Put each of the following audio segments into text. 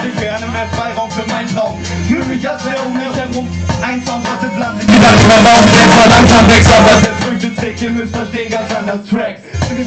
hätte gerne mehr Freiraum für meinen Traum. Fühl mich als wäre um mich herum ein Song, was im Land in Gedanken beim Baum, der zwar langsam wächst, aber der Früchte trägt, ihr müsst verstehen, ganz anders Tracks.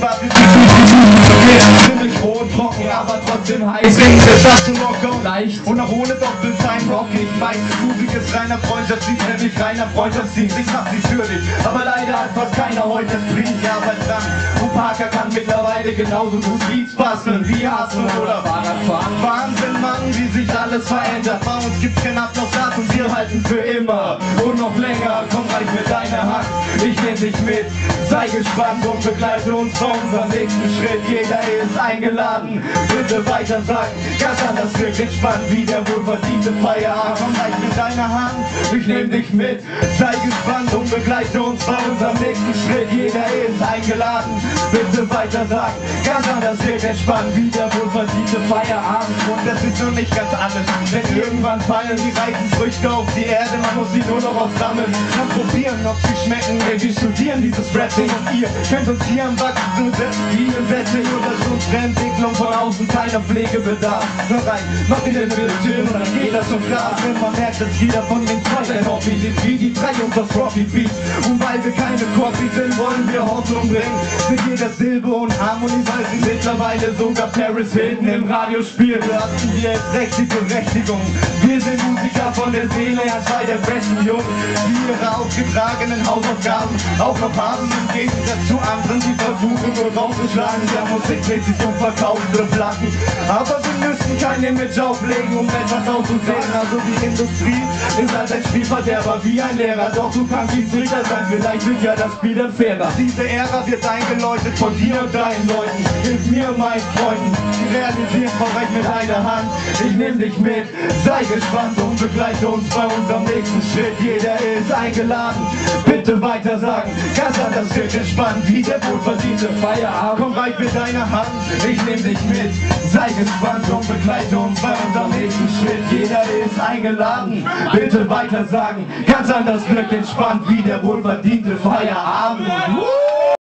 Ziemlich rot, trocken, aber trotzdem heiß. Singen wir das so locker und leicht und auch ohne Doppelzeichen rock ich. Mein Musik ist reiner Freundschaftsdienst, nämlich reiner Freundschaftsdienst. Ich mach sie für dich, aber leider hat fast keiner heute das Bring. Ich arbeite dran und Parker kann mittlerweile genauso gut Beats basteln wie Hasen oder Fahrradfahren. Wahnsinn, Mann, wie sich alles verändert. Bei uns gibt's kein Ablaufdatum, wir halten für immer und noch länger. Komm, reich mit deiner Hand, ich nehm dich mit. Sei gespannt und begleite uns bei unserem nächsten Schritt. Jeder ist eingeladen, bitte weiter sagen. Ganz anders wirkt entspannt wie der wohlverdiente Feierabend. Komm, reich mit deiner Hand, ich nehm dich mit. Sei gespannt und begleite uns bei unserem nächsten Schritt. Jeder ist eingeladen, bitte weiter sagen. Ganz anders wirkt entspannt wie der wohlverdiente Feierabend. Und das ist noch nicht ganz alles, denn irgendwann fallen die reifen Früchte auf die Erde. Man muss sie nur noch aufsammeln, dann probieren, ob sie schmecken. Wir studieren dieses Rapping und ihr könnt uns hier am Wachsen viele Sätze über unsere Entwicklung von außen, keiner Pflegebedarf. Hör rein, mach dir den Bildschirm und dann geht das schon klar. Wenn man merkt, dass jeder von den zwei ein Hobby sind, wie die drei unser Frothy Beat. Und weil wir keine Coffee sind, wollen wir Hoffnung bringen. Mit jeder Silbe und Harmonie, weil sie mittlerweile sogar Paris Hilton im Radio spielt. Hatten wir jetzt rechtliche Berechtigung. Wir sind Musiker von der Seele, ja zwei der besten Jungs, die ihre aufgetragenen Hausaufgaben auch noch haben, im Gegensatz zu anderen, die versuchen nur rauszuschlagen. Wir haben musikmäßig und verkaufte Platten, aber wir müssen kein Image auflegen, um etwas auszusehen. Also die Industrie ist als ein Spielverderber wie ein Lehrer, doch du kannst nicht sicher sein, vielleicht wird ja das Spiel dann fairer. Diese Ära wird eingeläutet von dir und deinen Leuten. Hilf mir, meinen Freunden, die realisieren vorrecht mit einer Hand. Ich nehm dich mit, sei gespannt und begleite uns bei unserem nächsten Schritt. Jeder ist eingeladen, bitte weiter sagen. Ganz anders wird entspannt wie der wohlverdiente Feierabend. Komm, reich mit deiner Hand, ich nehm dich mit. Sei gespannt und begleite uns bei unserem nächsten Schritt. Jeder ist eingeladen, bitte weiter sagen. Ganz anders wird entspannt wie der wohlverdiente Feierabend.